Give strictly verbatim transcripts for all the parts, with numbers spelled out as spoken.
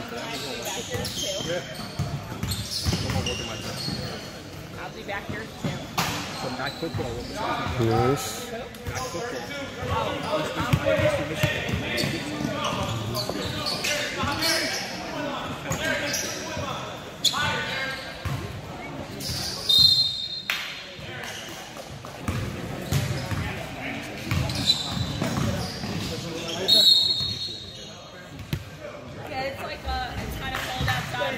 Yeah. I'll be back here too. So not football. Nice. Not football. Yeah, it's like uh, it's kind of cold outside.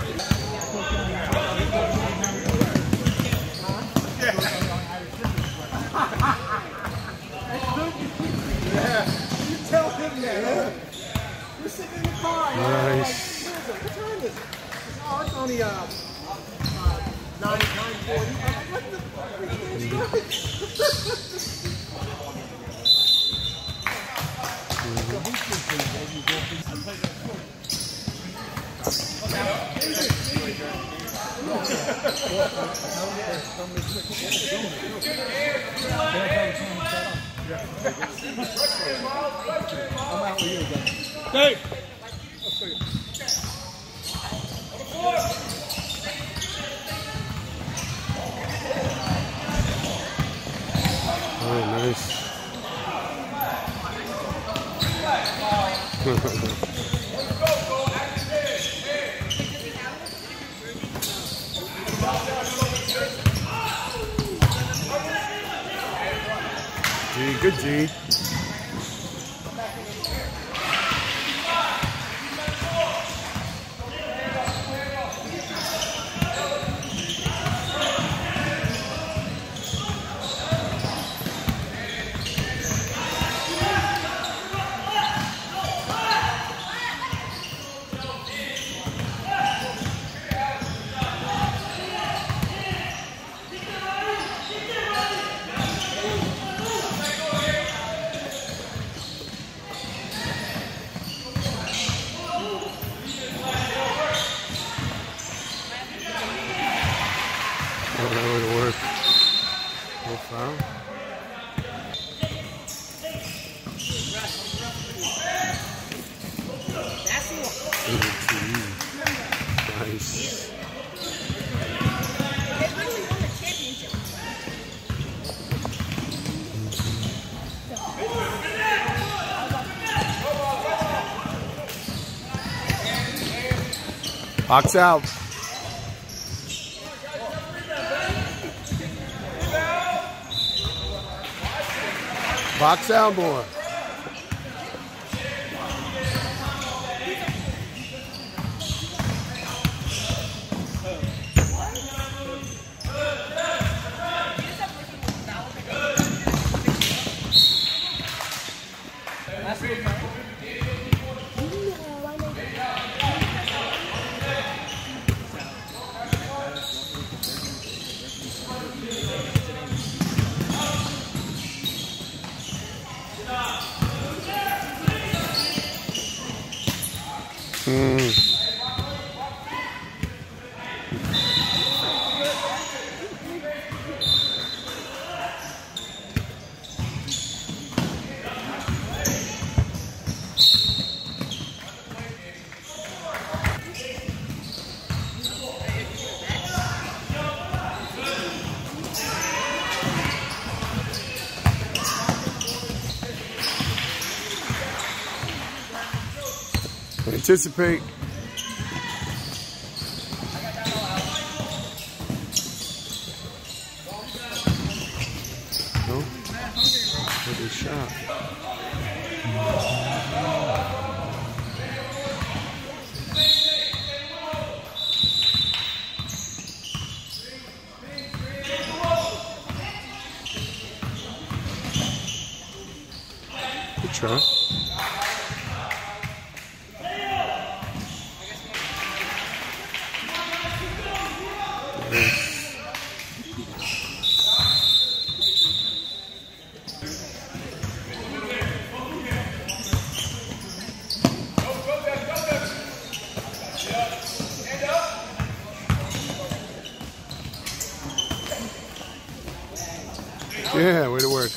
Yeah. You tell him that. We're sitting in the car. Nice. What time is it? Oh, it's only uh, uh nine nine forty. What the fuck are you doing? Dave! Oh, nice. G, good G. Oh, that would work. No foul. Nice. Box out. Box out more. Mm. Anticipate. No? Good shot. Good try. Yeah, way to work.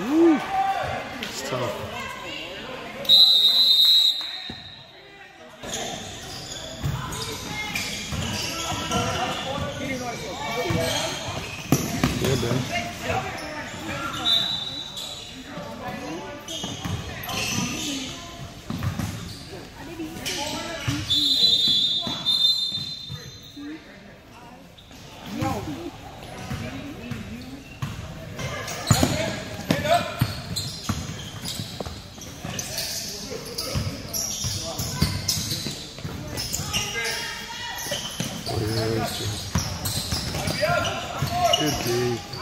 Woo. It's tough. Yeah, man. Good D.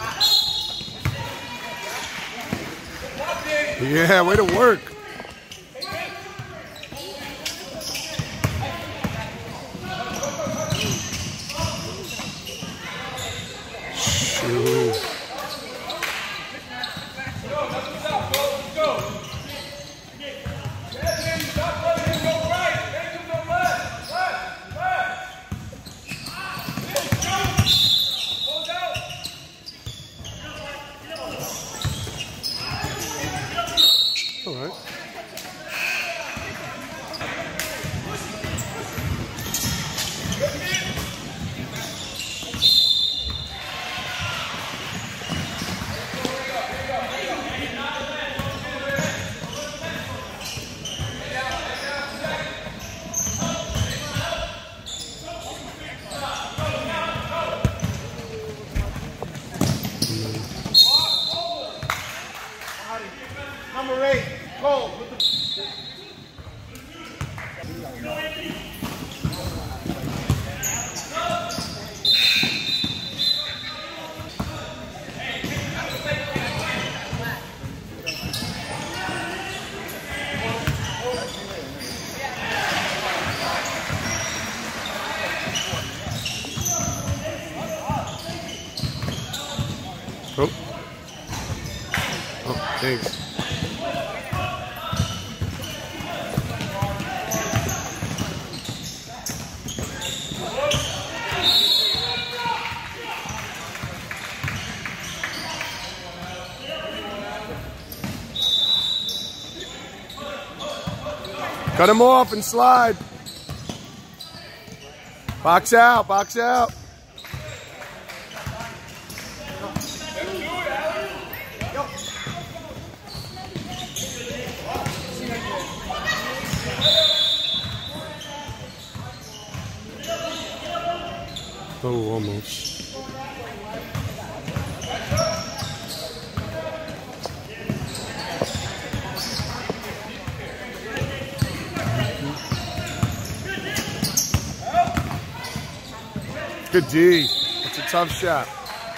Yeah, way to work. Shoot. All right. Number eight, Cole. With the Oh. Oh, thanks. Cut him off and slide. Box out, box out. Oh, almost. Good D. It's a tough shot.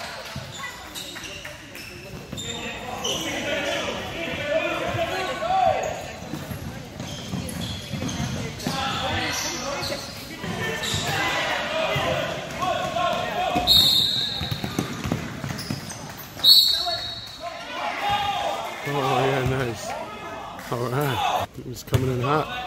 Oh, yeah, nice. All right. It was coming in hot.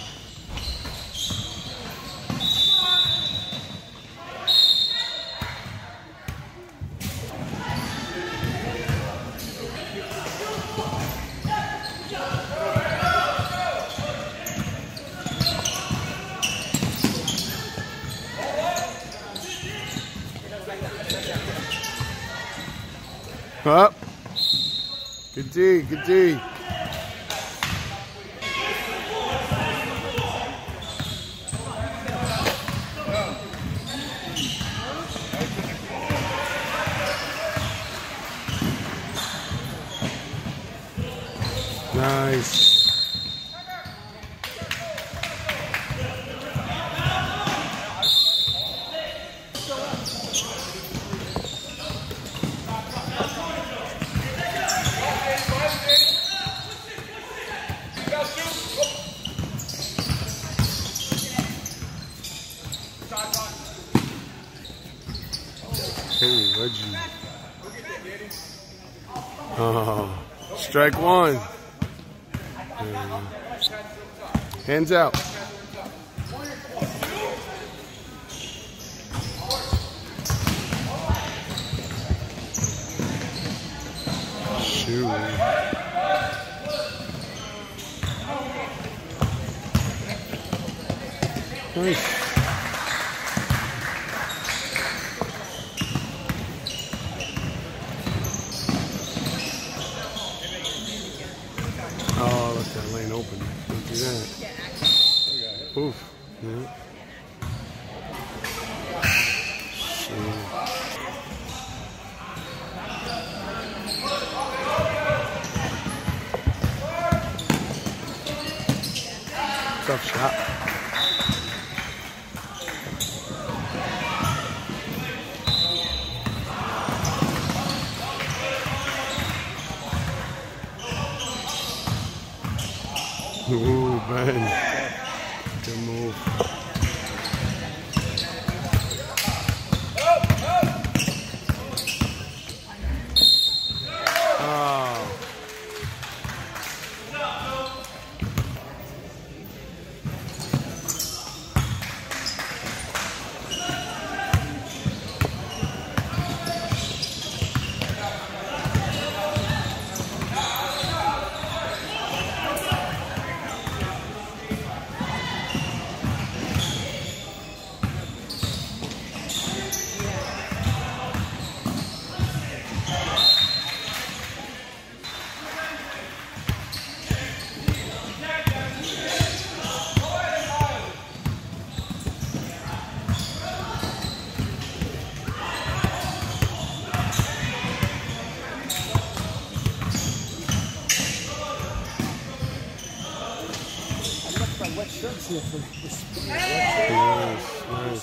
Up. Good D, good D. Nice. Oh, Reggie. Oh, strike one. Uh, hands out. Shoot. Nice. Oh, look, that lane open. Don't do that. Oof. Yeah. Tough shot. Ooh, man. Good move. Oh. Wet shirts here for this. Nice, nice.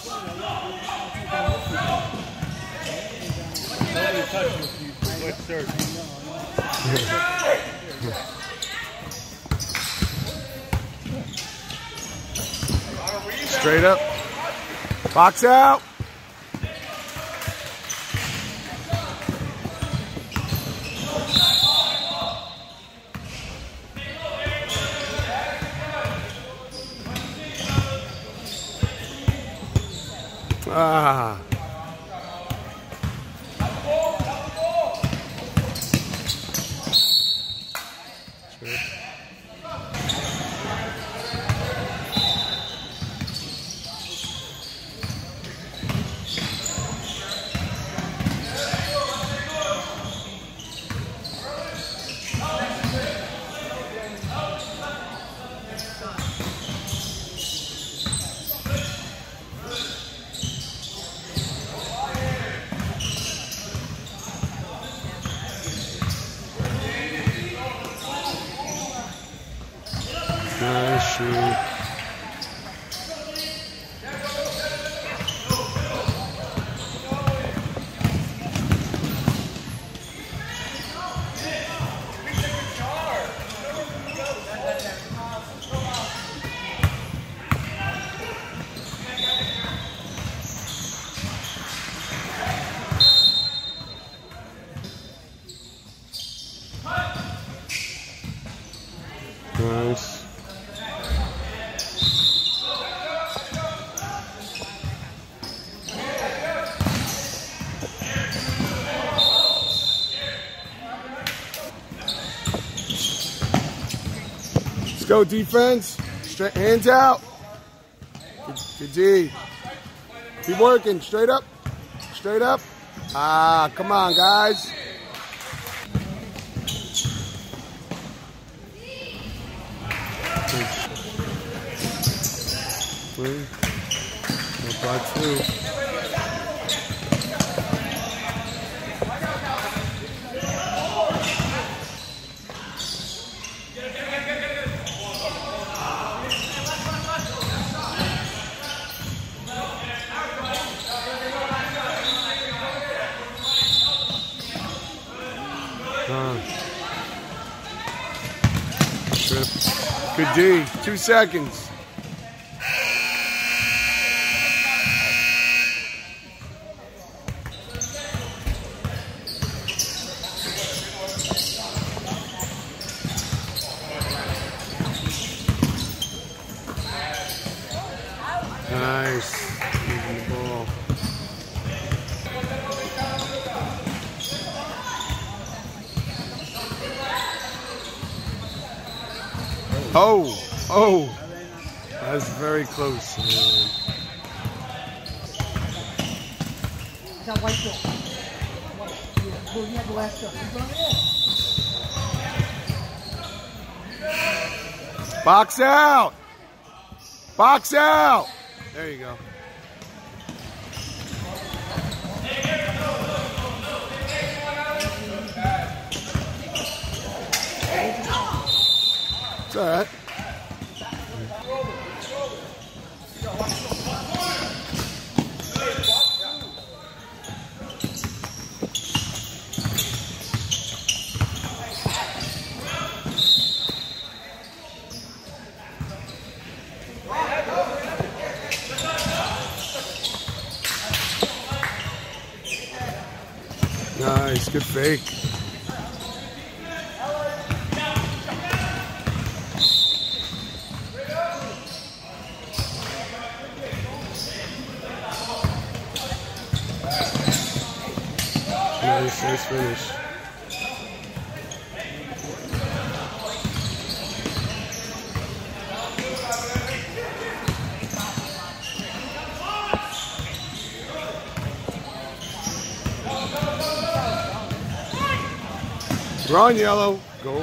Nobody touching with you wet shirt. Straight up. Box out. Ah. Straight. Nice shoot. Nice. Let's go defense. Straight hands out. Good, good D. Keep working. Straight up. Straight up. Ah, come on, guys. Three. One, five, two. Uh, trip. Good D. Two seconds. Nice. Moving the ball. Oh, oh, that's very close. Man. that white ball. White. Yeah, blue, you had the last shot. He's on the edge. Box out. Box out. There you go. It's all right. Nice, good fake. Nice, nice finish. Run, yellow. Gold.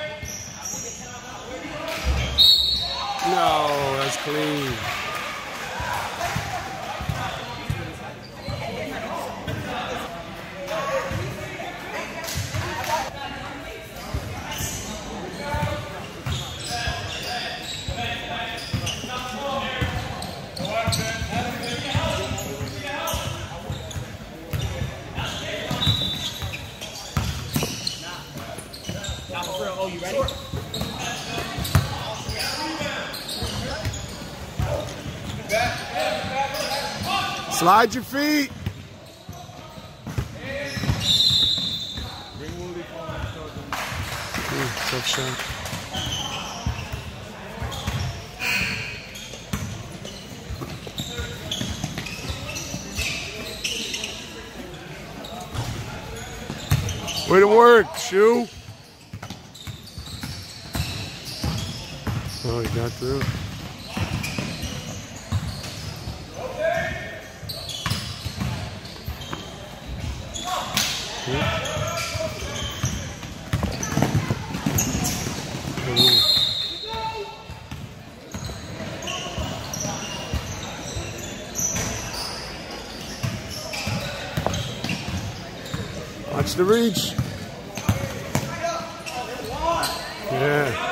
No, that's clean. Oh, you ready? Slide your feet. Ooh, tough shot. Way to work, Shoe. Oh, he got through. Yeah. Watch the reach. Yeah.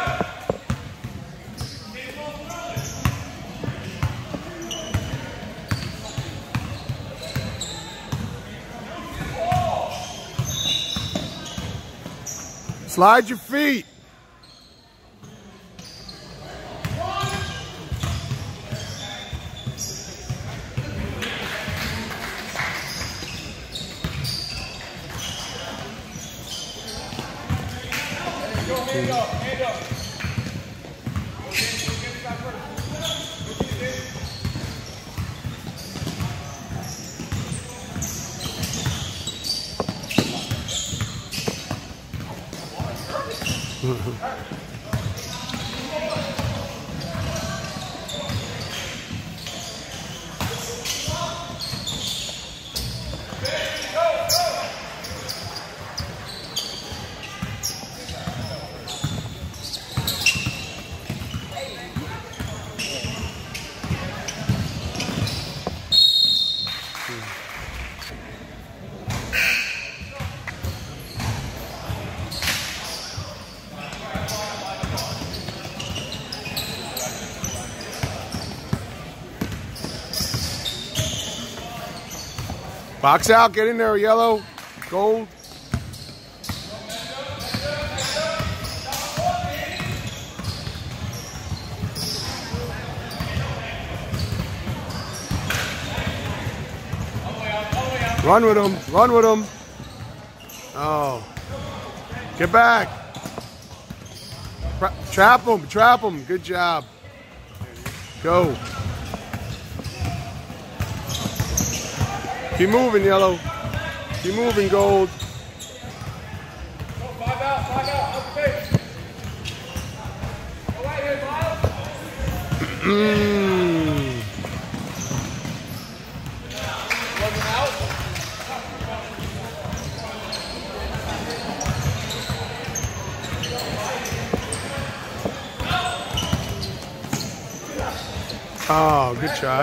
Slide your feet. Hand up, hand up. Box out, get in there, yellow, gold. Run with him, run with him. Oh, get back. Trap him, trap him, good job. Go. Keep moving, yellow. Keep moving, gold. Five out, five out, up the face. Go right here, Miles. Mmm. Wasn't out. Oh, good try.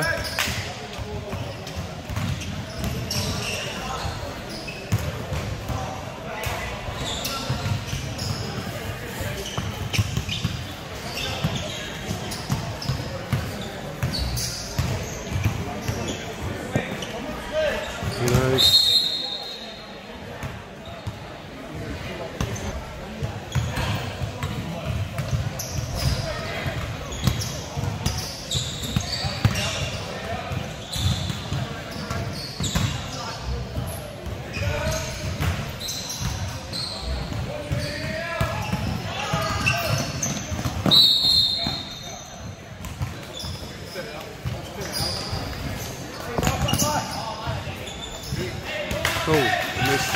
Nice. Oh, missed.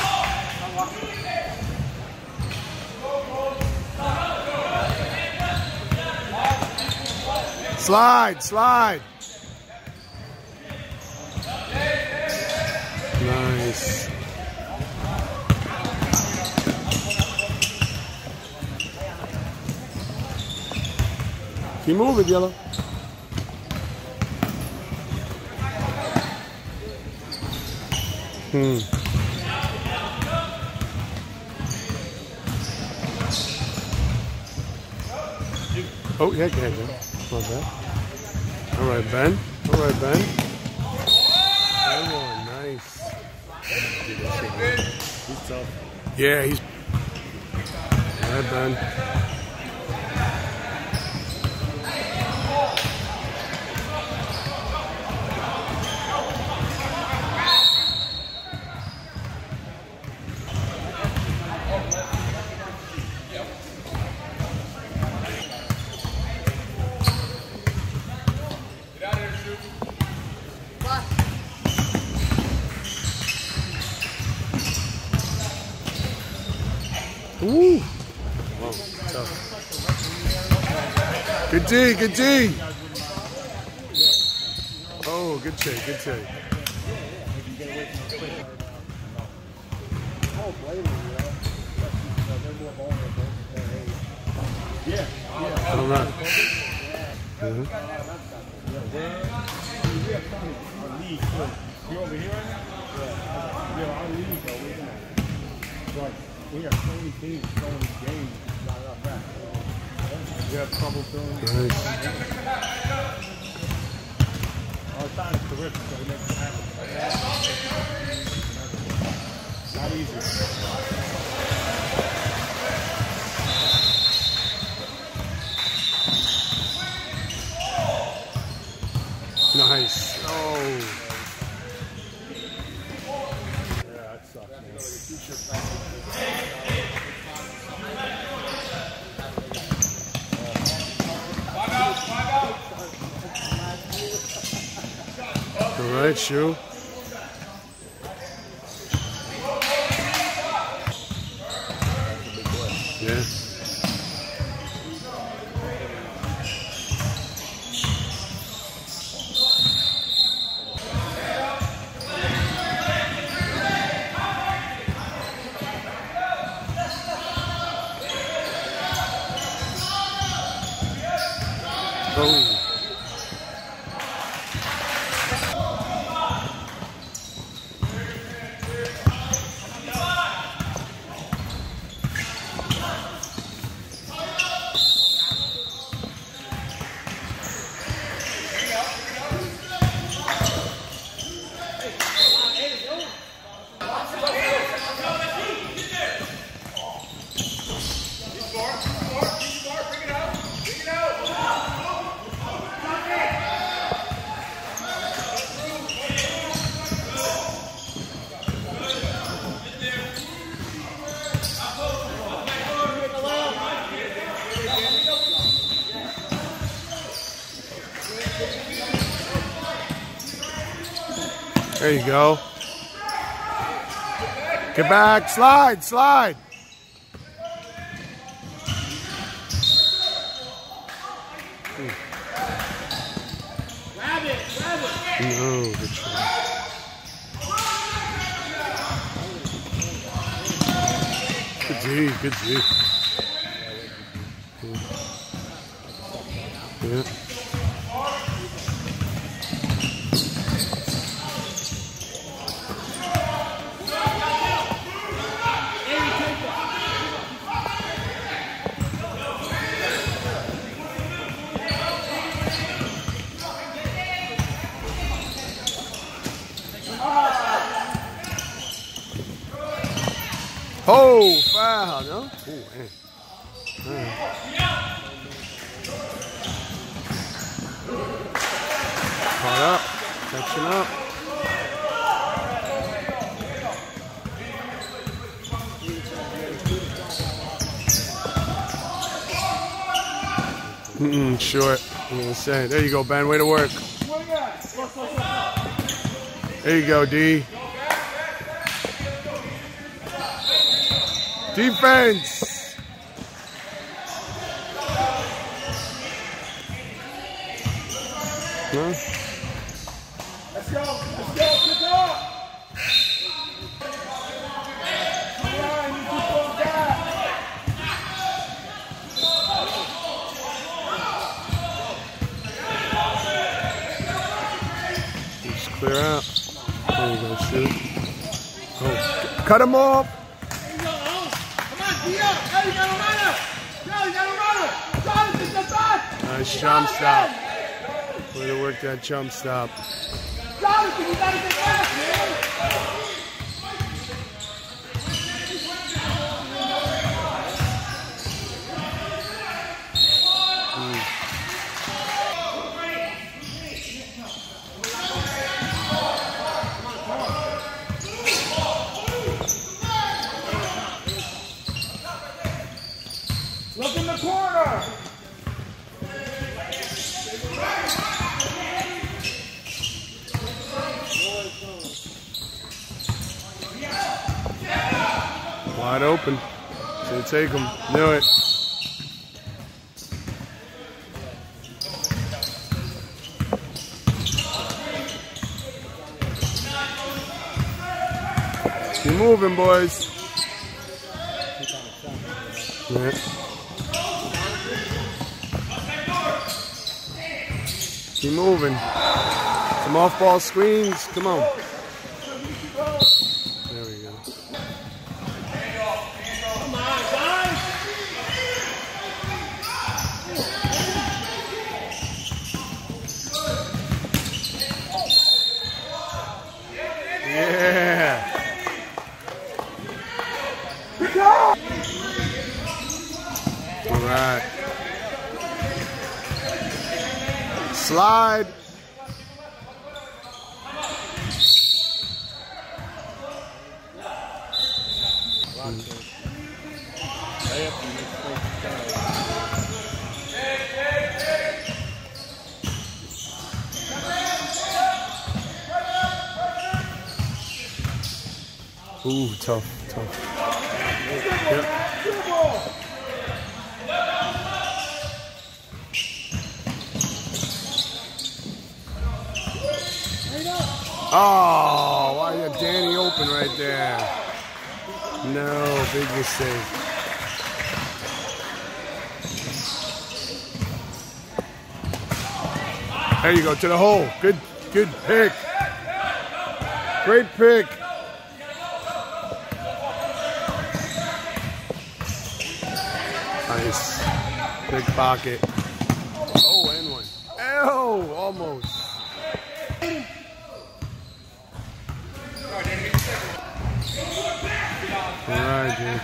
Slide, slide. Nice. Keep moving, Yellow. Hmm. Oh, yeah, go ahead, Ben. Not bad. All right, Ben. All right, Ben. Come on, nice. He's tough. Yeah, he's... All right, Ben. Ooh. Wow, tough. Good D, good D. Oh, good take, good take. Yeah, yeah. I don't know. Mm-hmm. Our league, you over here right now? Yeah. Yeah, our league, though, we're gonna. Like, we have so many teams, so many games, not enough back. We have trouble filling. Nice. Our time is terrific, so we make it happen. Not easy. Nice. Oh. Yeah, that sucks, man. All right, Shu. Yeah. Oh. There you go. Get back, slide, slide. Grab it, grab it. No, good try. Good D, good D. Yeah. Oh, foul, no? Oh, man. Man. Caught up, catching up. Mm-mm, short. I'm gonna say. There you go, Ben. Way to work. There you go, D. Defense. Huh? Let's go. Let's go. Pick up. Come on, you keep going back. Just clear out. There you go, shoot. Oh. Cut him off. There you go, oh. Come on, Dio. Hey, you got a runner. Yo, you got a runner. Jonathan, get back. Nice jump stop. Way to work that jump stop. Jonathan, you gotta get back, man. Look in the corner. Wide open. So take him. Knew it. Keep moving, boys. Yeah. Keep moving. Some off-ball screens. Come on. There we go. Come on, guys. Yeah. All right. Slide. Ooh, tough, tough. Yep. Oh, why you Danny open right there? No, big mistake. There you go, to the hole. Good, good pick. Great pick. Nice. Big pocket. Oh, and one. Oh, almost. All right, dude.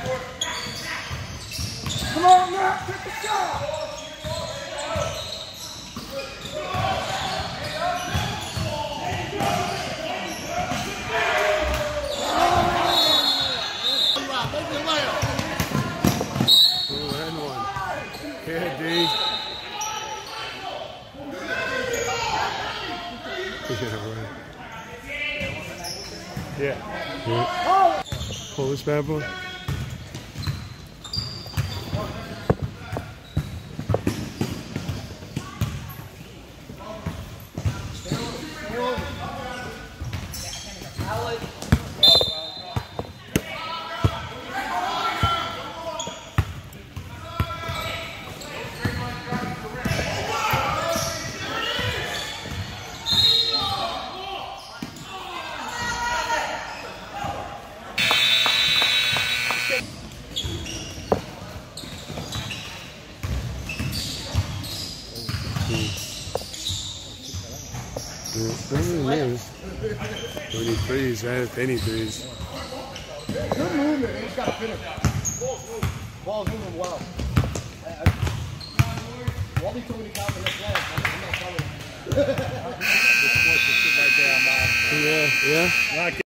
Come on, Matt, take the shot. Oh, and one. Yeah, D. Yeah, right. Yeah. Yeah. Pull this bad boy. Any threes, man. Any threes. Good movement. They just got to finish. Ball's moving well. I, I, Wally told me to count the next leg. I'm, I'm not telling him. Yeah, yeah.